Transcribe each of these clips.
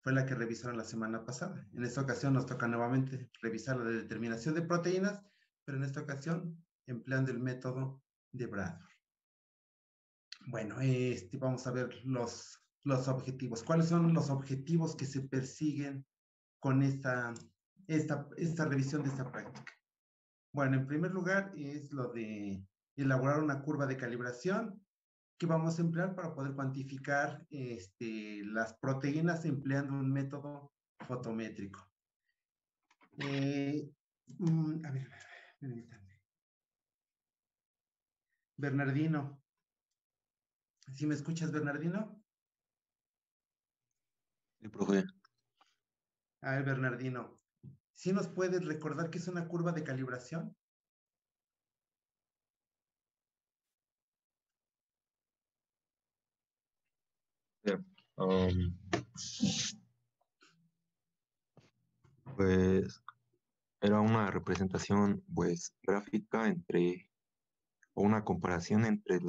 fue la que revisaron la semana pasada. En esta ocasión nos toca nuevamente revisar la de determinación de proteínas, pero en esta ocasión empleando el método de Bradford. Bueno, vamos a ver los objetivos. ¿Cuáles son los objetivos que se persiguen con esta revisión de esta práctica? Bueno, en primer lugar es lo de elaborar una curva de calibración que vamos a emplear para poder cuantificar las proteínas empleando un método fotométrico. A ver, permítanme. Bernardino. ¿Sí me escuchas, Bernardino? Sí, profe. A ver, Bernardino, ¿sí nos puedes recordar qué es una curva de calibración? Um, pues era una representación pues gráfica o una comparación entre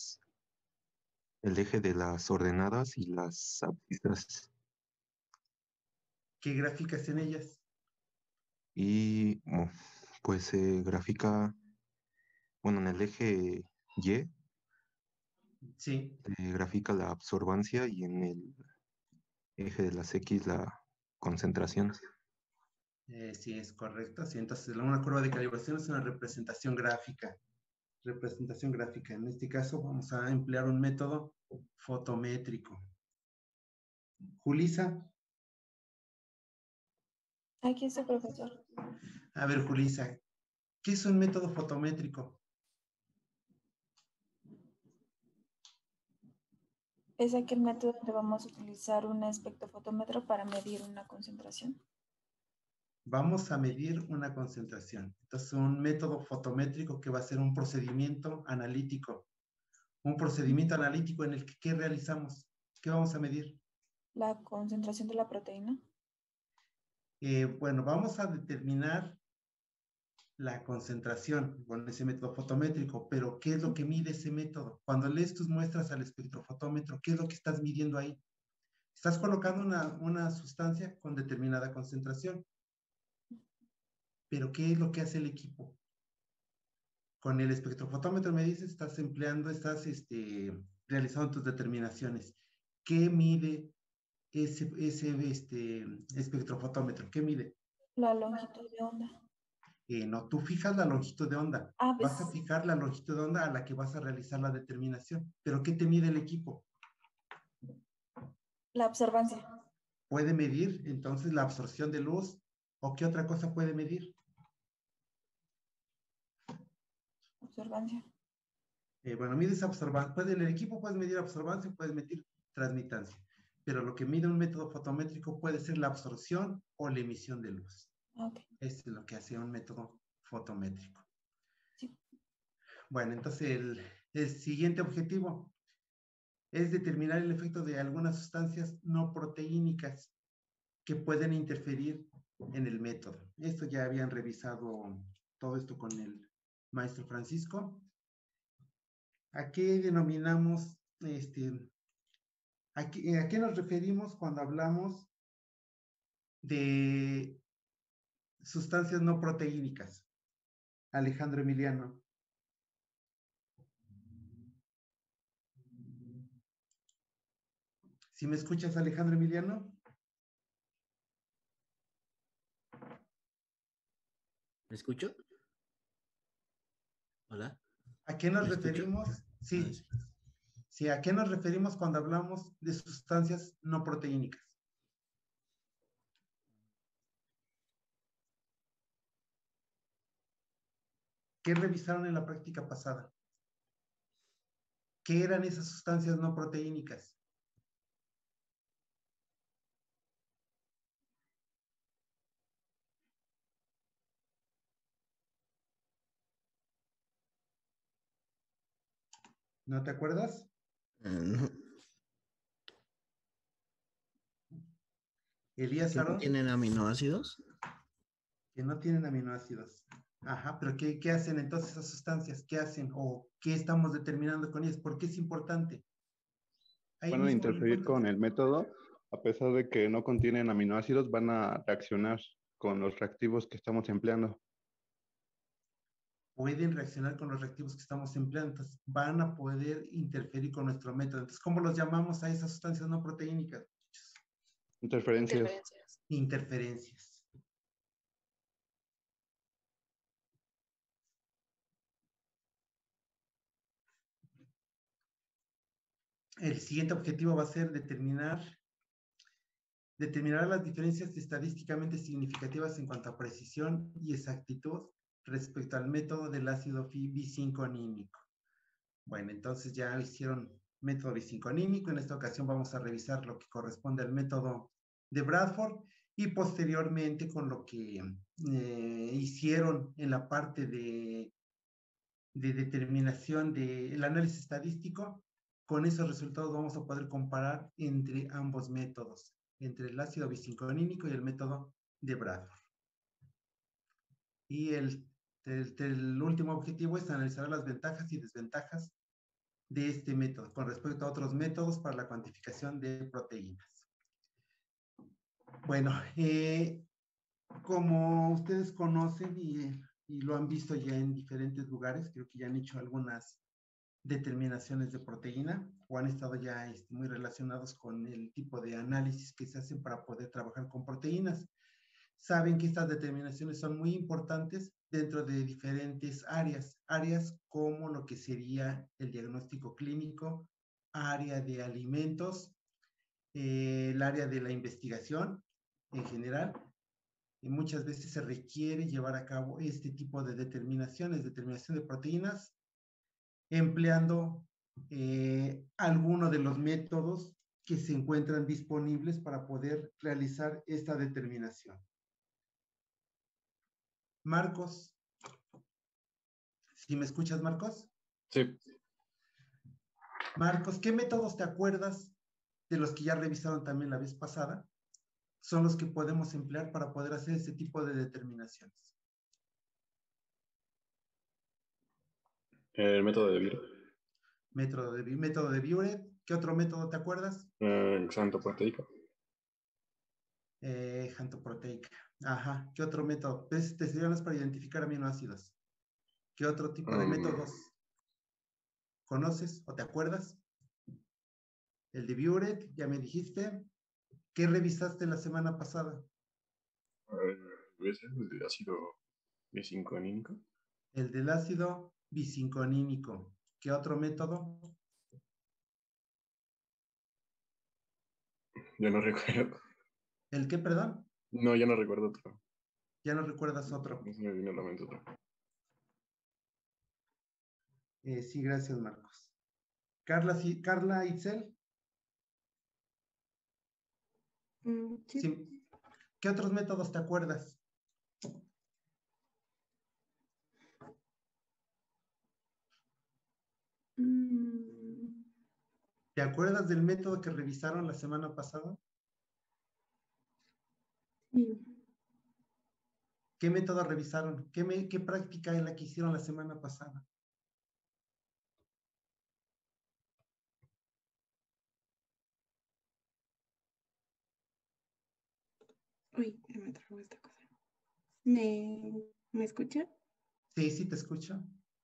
el eje de las ordenadas y las abscisas. ¿Qué gráficas en ellas? Y pues se grafica, bueno, en el eje Y Sí, se grafica la absorbancia y en el eje de las X la concentración. sí, es correcto. Sí, entonces una curva de calibración es una representación gráfica. Representación gráfica. En este caso vamos a emplear un método fotométrico. Julisa. Aquí está, profesor. A ver, Julisa, ¿qué es un método fotométrico? Es aquel método donde vamos a utilizar un espectrofotómetro para medir una concentración. Vamos a medir una concentración. Entonces, un método fotométrico que va a ser un procedimiento analítico. Un procedimiento analítico en el que, ¿qué realizamos? ¿Qué vamos a medir? La concentración de la proteína. Bueno, vamos a determinar la concentración con ese método fotométrico, pero ¿qué es lo que mide ese método? Cuando lees tus muestras al espectrofotómetro, ¿qué es lo que estás midiendo ahí? Estás colocando una sustancia con determinada concentración, pero ¿qué es lo que hace el equipo? Con el espectrofotómetro me dices, estás realizando tus determinaciones. ¿Qué mide ese espectrofotómetro? ¿Qué mide? La longitud de onda. No, tú fijas la longitud de onda. Ah, Vas a pues fijar la longitud de onda a la que vas a realizar la determinación. ¿Pero qué te mide el equipo? la absorbancia. Puede medir entonces la absorción de luz, o qué otra cosa puede medir. Absorbancia. Bueno, mides absorbancia. El equipo puede medir absorbancia, puede medir transmitancia, pero lo que mide un método fotométrico puede ser la absorción o la emisión de luz. Ok. Esto es lo que hace un método fotométrico. Sí. Bueno, entonces el siguiente objetivo es determinar el efecto de algunas sustancias no proteínicas que pueden interferir en el método. Esto ya habían revisado todo esto con el maestro Francisco. ¿A qué denominamos, a qué nos referimos cuando hablamos de sustancias no proteínicas? Alejandro Emiliano. ¿Sí me escuchas, Alejandro Emiliano? ¿Me escucho? Hola. ¿A qué nos ¿Me escucho? referimos? Ah, Sí, sí. sí, ¿a qué nos referimos cuando hablamos de sustancias no proteínicas? ¿Qué revisaron en la práctica pasada? ¿Qué eran esas sustancias no proteínicas? ¿No te acuerdas? No, Elías ¿que no Aarón, tienen aminoácidos? que no tienen aminoácidos. Ajá, pero ¿qué hacen entonces esas sustancias? ¿Qué hacen o qué estamos determinando con ellas? ¿Por qué es importante? Ahí Van a mismo lo interferir encuentras. con el método a pesar de que no contienen aminoácidos, van a reaccionar con los reactivos que estamos empleando. Pueden reaccionar con los reactivos que estamos empleando, entonces van a poder interferir con nuestro método. Entonces, ¿cómo los llamamos a esas sustancias no proteínicas? Interferencias. Interferencias. El siguiente objetivo va a ser determinar las diferencias estadísticamente significativas en cuanto a precisión y exactitud respecto al método del ácido bicincoanínico. Bueno, entonces ya hicieron método bicincoanínico. En esta ocasión vamos a revisar lo que corresponde al método de Bradford y posteriormente con lo que hicieron en la parte de determinación del análisis estadístico. Con esos resultados vamos a poder comparar entre ambos métodos, entre el ácido bicincoanínico y el método de Bradford. Y el último objetivo es analizar las ventajas y desventajas de este método con respecto a otros métodos para la cuantificación de proteínas. Bueno, como ustedes conocen y lo han visto ya en diferentes lugares, creo que ya han hecho algunas determinaciones de proteína o han estado ya muy relacionados con el tipo de análisis que se hacen para poder trabajar con proteínas. Saben que estas determinaciones son muy importantes dentro de diferentes áreas como lo que sería el diagnóstico clínico, área de alimentos, el área de la investigación en general. Y muchas veces se requiere llevar a cabo este tipo de determinación de proteínas, empleando alguno de los métodos que se encuentran disponibles para poder realizar esta determinación. Marcos, ¿sí me escuchas, Marcos? Sí. Marcos, ¿qué métodos te acuerdas de los que ya revisaron también la vez pasada? Son los que podemos emplear para poder hacer este tipo de determinaciones. El método de Vir. Método de Biuret. ¿Qué otro método te acuerdas? Xantoproteica. Xantoproteica. Ajá. ¿Qué otro método? Te sirven para identificar aminoácidos. ¿Qué otro tipo de métodos conoces o te acuerdas? El de Biuret, ya me dijiste. ¿Qué revisaste la semana pasada? El de ácido bicincoanínico. El del ácido bicincoanínico. ¿Qué otro método? Yo no recuerdo. ¿El qué, perdón? No, yo no recuerdo otro. Ya no recuerdas otro. No se me vino a la mente otro. Sí, gracias, Marcos. Carla Itzel. Sí. Sí. ¿Qué otros métodos te acuerdas? ¿Te acuerdas del método que revisaron la semana pasada? Sí. ¿Qué método revisaron? ¿Qué práctica es la que hicieron la semana pasada? Uy, me trabó esta cosa. ¿Me escucha? Sí, sí, te escucho.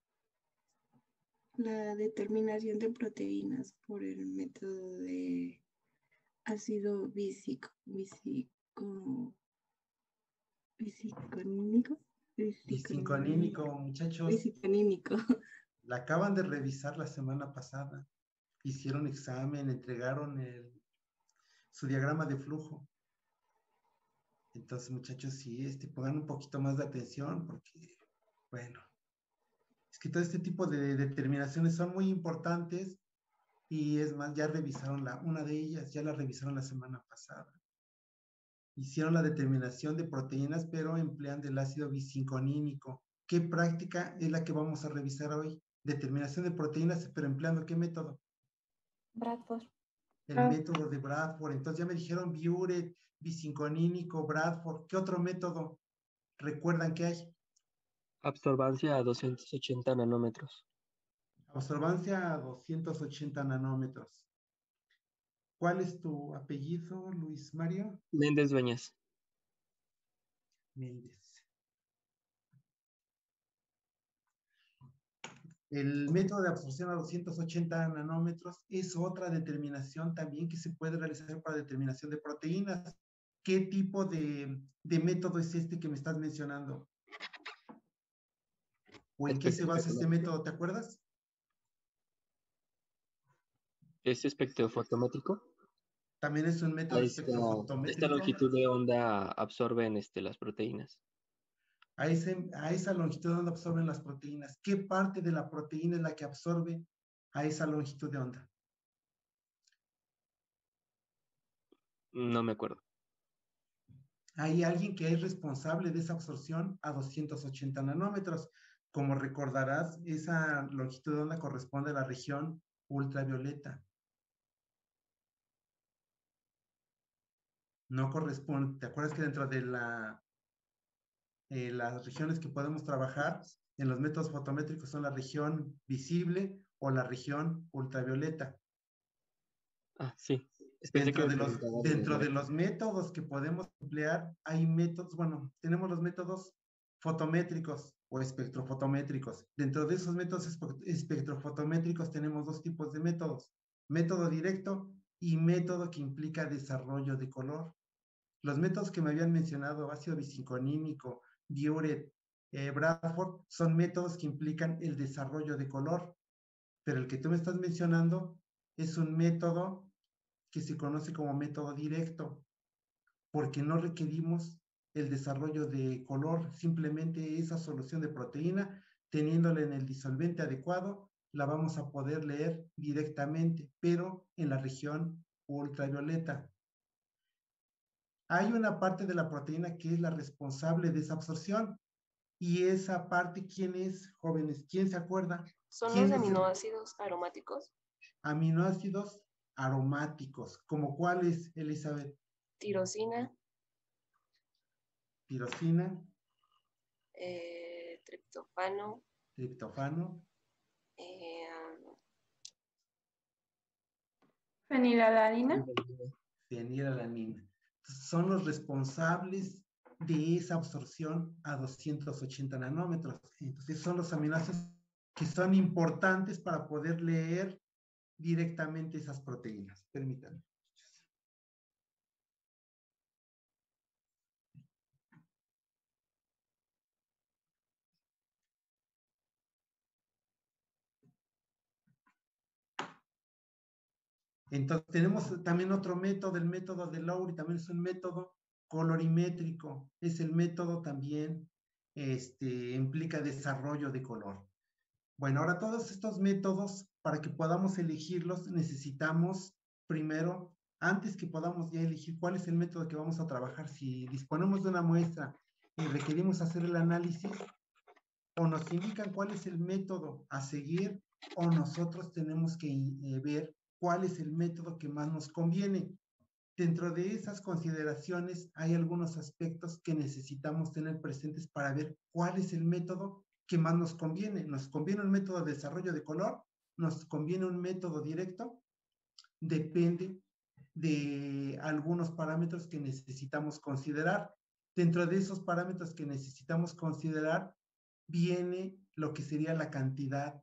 La determinación de proteínas por el método de ácido biciclonínico. Bicincoanínico, muchachos. Biciclonínico. La acaban de revisar la semana pasada. Hicieron examen, entregaron su diagrama de flujo. Entonces, muchachos, sí, pongan un poquito más de atención porque, bueno, es que todo este tipo de determinaciones son muy importantes y es más, ya revisaron una de ellas, ya la revisaron la semana pasada. Hicieron la determinación de proteínas, pero empleando el ácido bicincoanínico. ¿Qué práctica es la que vamos a revisar hoy? Determinación de proteínas, pero empleando ¿qué método? Bradford. El método de Bradford. Entonces ya me dijeron Biuret, bicincoanínico, Bradford. ¿Qué otro método recuerdan que hay? Absorbancia a 280 nanómetros. Absorbancia a 280 nanómetros. ¿Cuál es tu apellido, Luis Mario? Méndez Dueñas. Méndez. El método de absorción a 280 nanómetros es otra determinación también que se puede realizar para determinación de proteínas. ¿Qué tipo de método es este que me estás mencionando? ¿O en qué se basa este método? ¿Te acuerdas? ¿Es espectrofotométrico? También es un método Esta espectrofotométrico. longitud de onda absorben las proteínas. A esa longitud de onda absorben las proteínas. ¿Qué parte de la proteína es la que absorbe a esa longitud de onda? No me acuerdo. Hay alguien que es responsable de esa absorción a 280 nanómetros. Como recordarás, esa longitud de onda corresponde a la región ultravioleta. No corresponde. ¿Te acuerdas que dentro de las regiones que podemos trabajar en los métodos fotométricos son la región visible o la región ultravioleta? Ah, sí. Pensé que Dentro de los métodos que podemos emplear, hay métodos, bueno, tenemos los métodos fotométricos o espectrofotométricos. Dentro de esos métodos espectrofotométricos tenemos dos tipos de métodos: método directo y método que implica desarrollo de color. Los métodos que me habían mencionado, ácido bisinconímico, Biuret, Bradford, son métodos que implican el desarrollo de color, pero el que tú me estás mencionando es un método que se conoce como método directo, porque no requerimos el desarrollo de color, simplemente esa solución de proteína, teniéndola en el disolvente adecuado, la vamos a poder leer directamente, pero en la región ultravioleta. Hay una parte de la proteína que es la responsable de esa absorción, y esa parte, ¿quién es, jóvenes? ¿Quién se acuerda? ¿Son los aminoácidos aromáticos? Aminoácidos aromáticos. ¿Como cuáles, Elizabeth? Tirosina. Tirosina. Triptofano. Triptofano. Fenilalanina. Fenilalanina. Son los responsables de esa absorción a 280 nanómetros. Entonces son los aminoácidos que son importantes para poder leer directamente esas proteínas. Permítanme. Entonces tenemos también otro método, el método de Lowry, también es un método colorimétrico, es el método también, implica desarrollo de color. Bueno, ahora todos estos métodos, para que podamos elegirlos, necesitamos primero, antes que podamos ya elegir cuál es el método que vamos a trabajar, si disponemos de una muestra y requerimos hacer el análisis, o nos indican cuál es el método a seguir, o nosotros tenemos que ver cuál es el método que más nos conviene. Dentro de esas consideraciones hay algunos aspectos que necesitamos tener presentes para ver cuál es el método que más nos conviene. ¿Nos conviene un método de desarrollo de color? ¿Nos conviene un método directo? Depende de algunos parámetros que necesitamos considerar. Dentro de esos parámetros que necesitamos considerar viene lo que sería la cantidad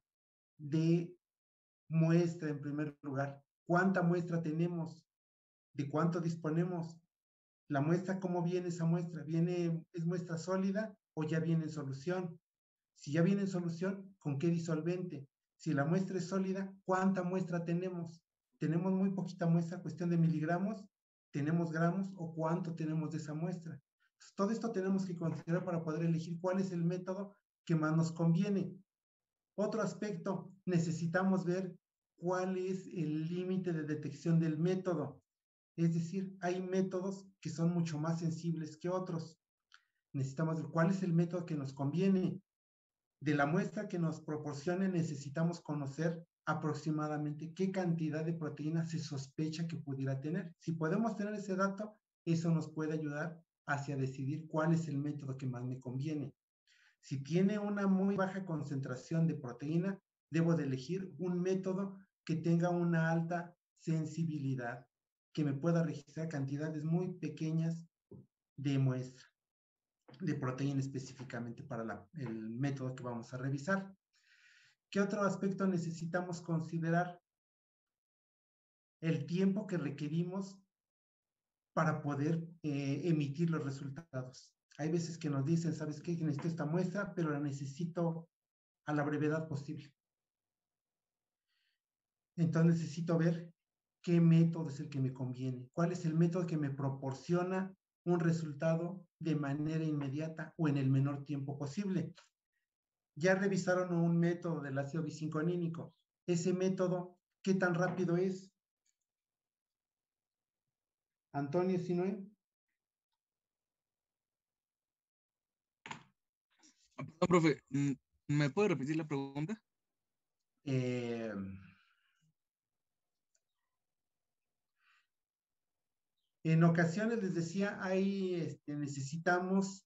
de muestra en primer lugar. ¿Cuánta muestra tenemos? ¿De cuánto disponemos? La muestra, ¿cómo viene esa muestra? ¿Es muestra sólida o ya viene en solución? Si ya viene en solución, ¿con qué disolvente? Si la muestra es sólida, ¿cuánta muestra tenemos? ¿Tenemos muy poquita muestra, cuestión de miligramos? ¿Tenemos gramos o cuánto tenemos de esa muestra? Entonces, todo esto tenemos que considerar para poder elegir cuál es el método que más nos conviene. Otro aspecto, necesitamos ver cuál es el límite de detección del método. Es decir, hay métodos que son mucho más sensibles que otros. Necesitamos ver cuál es el método que nos conviene. De la muestra que nos proporcione, necesitamos conocer aproximadamente qué cantidad de proteína se sospecha que pudiera tener. Si podemos tener ese dato, eso nos puede ayudar hacia decidir cuál es el método que más me conviene. Si tiene una muy baja concentración de proteína, debo de elegir un método que tenga una alta sensibilidad. que me pueda registrar cantidades muy pequeñas de muestra, de proteína específicamente para el método que vamos a revisar. ¿Qué otro aspecto necesitamos considerar? El tiempo que requerimos para poder emitir los resultados. Hay veces que nos dicen, ¿sabes qué? Necesito esta muestra, pero la necesito a la brevedad posible. Entonces necesito ver qué método es el que me conviene, cuál es el método que me proporciona un resultado de manera inmediata o en el menor tiempo posible. Ya revisaron un método del ácido biciclonínico. Ese método, ¿qué tan rápido es? Antonio Sinue. Perdón, profe, ¿me puede repetir la pregunta? En ocasiones les decía, ahí necesitamos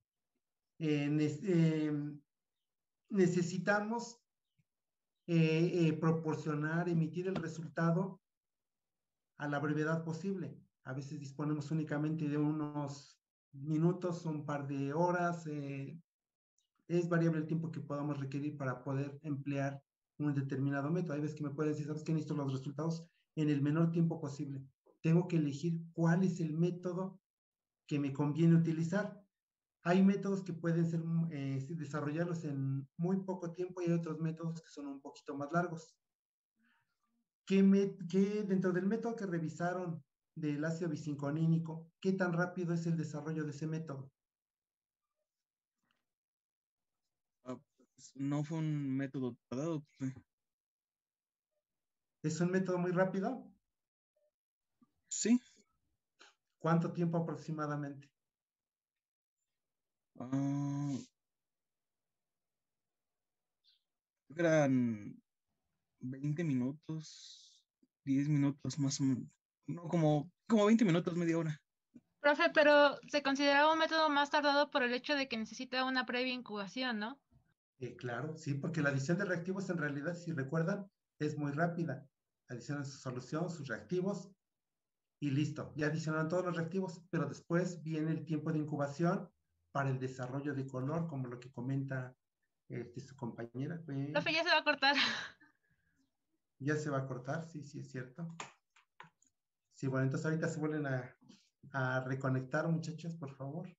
proporcionar, emitir el resultado a la brevedad posible. A veces disponemos únicamente de unos minutos, un par de horas. Es variable el tiempo que podamos requerir para poder emplear un determinado método. Hay veces que me pueden decir, ¿sabes qué? Necesito los resultados en el menor tiempo posible. Tengo que elegir cuál es el método que me conviene utilizar. Hay métodos que pueden ser desarrollarlos en muy poco tiempo y hay otros métodos que son un poquito más largos. ¿Qué dentro del método que revisaron del ácido biciclonínico, qué tan rápido es el desarrollo de ese método? Pues, no fue un método tardado, profe. ¿Es un método muy rápido? Sí. ¿Cuánto tiempo aproximadamente? Eran 20 minutos, 10 minutos más o menos. No, como 20 minutos, media hora. Profe, pero se consideraba un método más tardado por el hecho de que necesita una previa incubación, ¿no? Claro, sí, porque la adición de reactivos en realidad, si recuerdan, es muy rápida. Adicionan su solución, sus reactivos y listo. Ya adicionan todos los reactivos, pero después viene el tiempo de incubación para el desarrollo de color, como lo que comenta su compañera. Profe, ya se va a cortar. Ya se va a cortar, sí, sí, es cierto. Sí, bueno, entonces ahorita se vuelven a reconectar, muchachos, por favor.